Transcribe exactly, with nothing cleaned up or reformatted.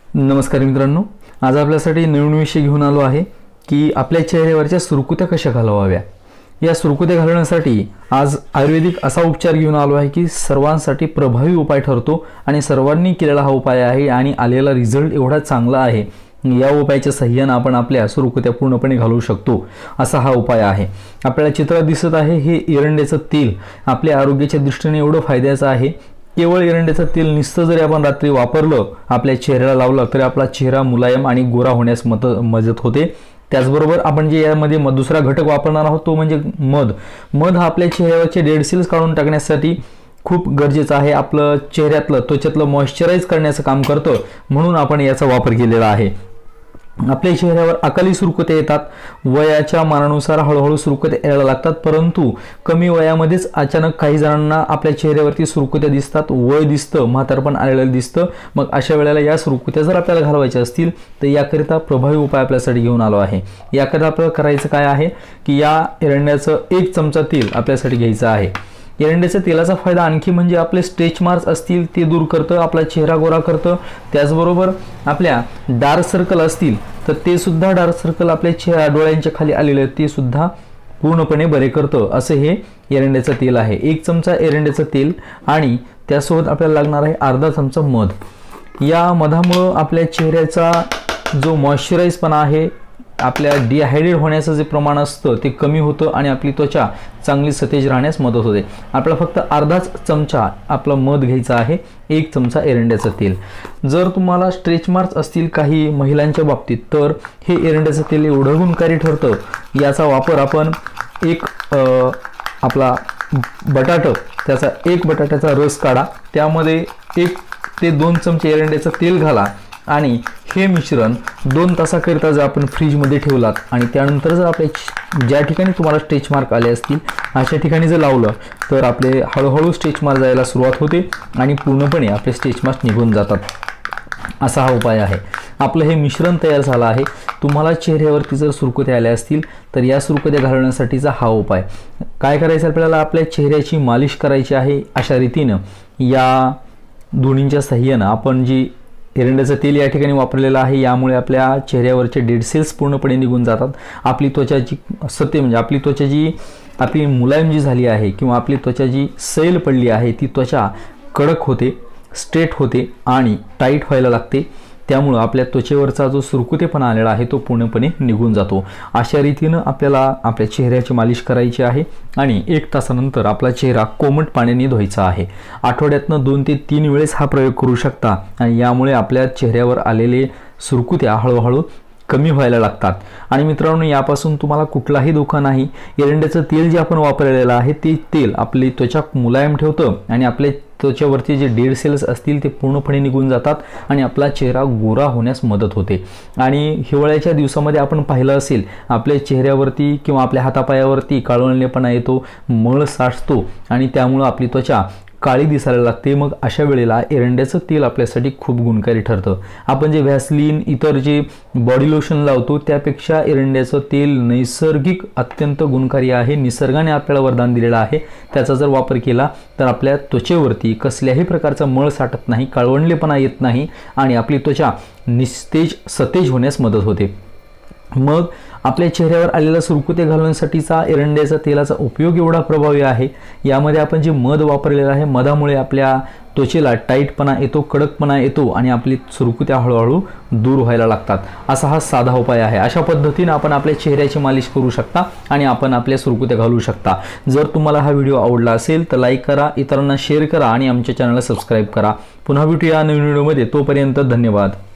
नमस्कार मित्रांनो, आज आपल्यासाठी नवीन विषय घेऊन आलो आहे की आपल्या चेहऱ्यावरच्या सुरकुत्या कशा घालवाव्या। या सुरकुत्या घालवण्यासाठी आज आयुर्वेदिक असा उपचार घेऊन आलो आहे की सर्वांसाठी प्रभावी उपाय ठरतो आणि सर्वांनी केलेला हा उपाय आहे आणि आलेला रिझल्ट एवढा चांगला आहे। या उपायाच्या सहाय्याने आपण आपल्या सुरकुत्या पूर्णपणे घालवू शकतो असा हा उपाय आहे। आपल्याला चित्रात दिसत आहे हे एरंड्याचं तेल आपल्या आरोग्याच्या दृष्टीने एवढं फायद्याचं आहे। केवळ एरंड्याचं तेल नुसतं जरी आपण रात्री वापरलं, आपल्या चेहऱ्याला लावलं तरी आपला चेहरा मुलायम आणि गोरा होण्यास मदत होते। त्याचबरोबर आपण जे यामध्ये दुसरा घटक वापरणार आहोत तो म्हणजे मध। मध हा आपल्या चेहऱ्यावरचे डेड सेल्स काढून टाकण्यासाठी खूप गरजेचं आहे। आपलं चेहऱ्यातलं त्वचेतलं मॉइश्चराइज करण्याचं काम करतं, म्हणून आपण याचा वापर केलेला आहे। आपल्या चेहऱ्यावर अकाली सुरकुत्या येतात, वयाच्या मानानुसार हळूहळू सुरकुत्या यायला लागतात, परंतु कमी वयामध्येच अचानक काही जणांना आपल्या चेहऱ्यावरती सुरकुत्या दिसतात, वय दिसतं, म्हातारपण आलेलं दिसतं। मग अशा वेळेला या सुरकुत्या जर आपल्याला घालवायच्या असतील तर याकरिता प्रभावी उपाय आपल्यासाठी घेऊन आलो आहे। याकरिता आपल्याला करायचं काय आहे की या एरंड्याचं एक चमचा तेल आपल्यासाठी घ्यायचं आहे। एरंड्याच्या तेलाचा फायदा आणखी म्हणजे आपले स्ट्रेच मार्क्स असतील ते दूर करतं, आपला चेहरा गोरा करतं। त्याचबरोबर आपल्या डार्क सर्कल असतील तर ते सुद्धा डार्क सर्कल आपल्या चेहरा डोळ्यांच्या खाली आलेले ते सुद्धा पूर्णपणे बरे करतं। असे हे एरंड्याचं तेल आहे। एक चमचा एरंड्याचं तेल आणि त्यासोबत आपल्याला लागणार आहे अर्धा चमचा मध। या मधामुळे आपल्या चेहऱ्याचा जो मॉइश्चराइजपणा आहे, आपल्या डिहायड्रेट होण्याचं जे प्रमाण असतं ते कमी होतं आणि आपली त्वचा चांगली सतेज राहण्यास मदत होते। आपल्याला फक्त अर्धाच चमचा आपला मध घ्यायचा आहे, एक चमचा एरंड्याचं तेल। जर तुम्हाला स्ट्रेच मार्क्स असतील काही महिलांच्या बाबतीत तर हे एरंड्याचं तेल एवढं गुणकारी ठरतं। याचा वापर आपण एक आपला बटाटा, त्याचा एक बटाट्याचा रस काढा, त्यामध्ये एक ते दोन चमचे एरंड्याचं तेल घाला आणि हे मिश्रण दोन तासाकरिता जर आपण फ्रीजमध्ये ठेवलात आणि त्यानंतर जर आपल्या ज्या ठिकाणी तुम्हाला स्ट्रेच मार्क आले असतील अशा ठिकाणी जर लावलं तर आपले हळूहळू स्ट्रेच मार्क जायला सुरुवात होते आणि पूर्णपणे आपले स्ट्रेच मार्क निघून जातात। असा हा उपाय आहे। आपलं हे मिश्रण तयार झालं आहे। तुम्हाला चेहऱ्यावरती जर सुरकुत्या आल्या असतील तर या सुरकुत्या घालवण्यासाठीचा हा उपाय काय करायचं, आपल्याला आपल्या चेहऱ्याची मालिश करायची आहे। अशा रीतीनं या दोन्हींच्या सहाय्यानं आपण जी एरंड्याचं तेल या ठिकाणी वापरलेलं आहे यामुळे आपल्या चेहऱ्यावरचे डेड सेल्स पूर्णपणे निघून जातात। आपली त्वचाची सत्य म्हणजे आपली त्वचा जी आपली मुलायम जी झाली आहे किंवा आपली त्वचा जी सैल पडली आहे ती त्वचा कडक होते, स्ट्रेट होते आणि टाईट व्हायला लागते। त्यामुळे आपल्या त्वचेवरचा जो सुरकुतेपणा आलेला आहे तो पूर्णपणे निघून जातो। अशा रीतीनं आपल्याला आपल्या चेहऱ्याची मालिश करायची आहे आणि एक तासानंतर आपला चेहरा कोमट पाण्याने धुवायचा आहे। आठवड्यातनं दोन ते तीन वेळेस हा प्रयोग करू शकता आणि यामुळे आपल्या चेहऱ्यावर आलेले सुरकुत्या हळूहळू कमी व्हायला लागतात। आणि मित्रांनो, यापासून तुम्हाला कुठलाही धोका नाही। एरंड्याचं तेल जे आपण वापरलेलं आहे ते तेल आपली त्वचा मुलायम ठेवतं आणि आपल्या त्वचेवरती जे डेड सेल्स असतील ते पूर्णपणे निघून जातात आणि आपला चेहरा गोरा होण्यास मदत होते। आणि हिवाळ्याच्या दिवसामध्ये आपण पाहिलं असेल आपल्या चेहऱ्यावरती किंवा आपल्या हातापायावरती काळवंडलेपणा येतो, मळ साचतो आणि त्यामुळे आपली त्वचा काळी दिसायला लागते। मग अशा वेळेला एरंड्याचं तेल आपल्यासाठी खूप गुणकारी ठरतं। आपण जे व्हॅसलीन इतर जे बॉडी लोशन लावतो त्यापेक्षा एरंड्याचं तेल नैसर्गिक अत्यंत गुणकारी आहे। निसर्गाने आपल्याला वरदान दिलेलं आहे। त्याचा जर वापर केला तर आपल्या त्वचेवरती कसल्याही प्रकारचा मळ साठत नाही, काळवंडलेपणा येत नाही आणि आपली त्वचा निस्तेज सतेज होण्यास मदत होते। मग आपल्या चेहऱ्यावर आलेला सुरकुत्या घालवण्यासाठीचा एरंड्याचा तेलाचा उपयोग एवढा प्रभावी आहे। यामध्ये आपण जे मध वापरलेलं आहे, मधामुळे आपल्या त्वचेला टाईटपणा येतो, कडकपणा येतो आणि आपली सुरकुत्या हळूहळू दूर व्हायला लागतात। असा हा साधा उपाय आहे। अशा पद्धतीने आपण आपल्या चेहऱ्याची मालिश करू शकता आणि आपण आपल्या सुरकुत्या घालू शकता। जर तुम्हाला हा व्हिडिओ आवडला असेल तर लाईक करा, इतरांना शेअर करा आणि आमच्या चॅनलला सबस्क्राईब करा। पुन्हा भेटूया नवीन व्हिडिओमध्ये, तोपर्यंत धन्यवाद।